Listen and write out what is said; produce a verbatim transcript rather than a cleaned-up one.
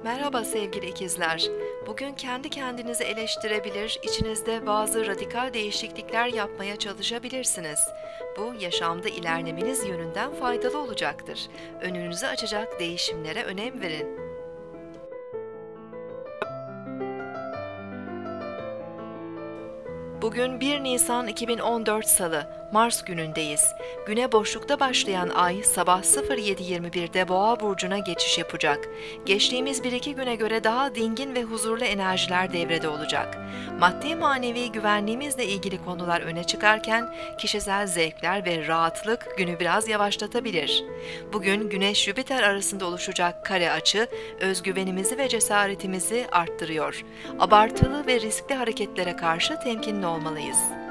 Merhaba sevgili ikizler. Bugün kendi kendinizi eleştirebilir, içinizde bazı radikal değişiklikler yapmaya çalışabilirsiniz. Bu yaşamda ilerlemeniz yönünden faydalı olacaktır. Önünüzü açacak değişimlere önem verin. Bugün bir Nisan iki bin on dört Salı, Mars günündeyiz. Güne boşlukta başlayan ay sabah sıfır yedi yirmi birde Boğa burcuna geçiş yapacak. Geçtiğimiz bir iki güne göre daha dingin ve huzurlu enerjiler devrede olacak. Maddi manevi güvenliğimizle ilgili konular öne çıkarken kişisel zevkler ve rahatlık günü biraz yavaşlatabilir. Bugün Güneş-Jüpiter arasında oluşacak kare açı özgüvenimizi ve cesaretimizi arttırıyor. Abartılı ve riskli hareketlere karşı temkinli olmalıyız.